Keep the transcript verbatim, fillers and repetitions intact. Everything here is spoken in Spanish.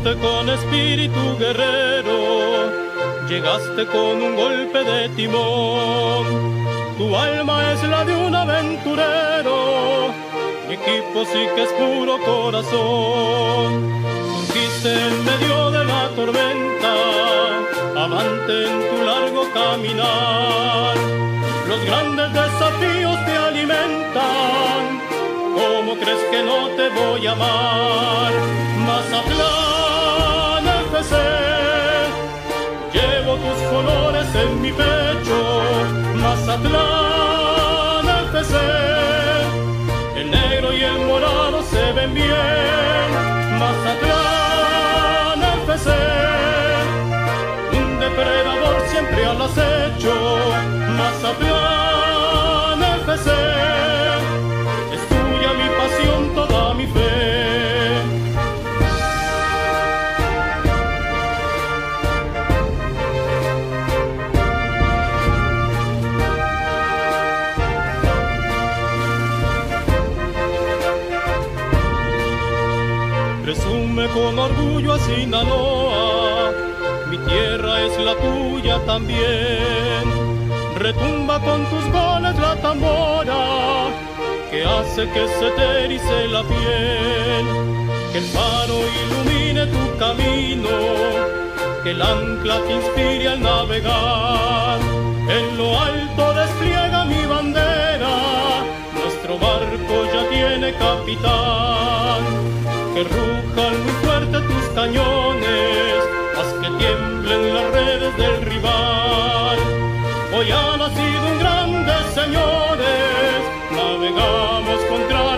Llegaste con espíritu guerrero, llegaste con un golpe de timón. Tu alma es la de un aventurero, mi equipo sí que es puro corazón. Surgiste en medio de la tormenta, avante en tu largo caminar. Los grandes desafíos te alimentan, ¿cómo crees que no te voy a amar? Mazatlán F C, llevo tus colores en mi pecho. Mazatlán F C, el negro y el morado se ven bien. Mazatlán F C, un depredador siempre al acecho. Mazatlán F C, es tuya mi pasión, toda mi fe. Presume con orgullo a Sinaloa, mi tierra es la tuya también. Retumba con tus goles la tambora, que hace que se te erice la piel. Que el faro ilumine tu camino, que el ancla te inspire al navegar. En lo alto despliega mi bandera, nuestro barco ya tiene capitán. Que rujan muy fuerte tus cañones, haz que tiemblen las redes del rival. Hoy ha nacido un grande, señores, navegamos contra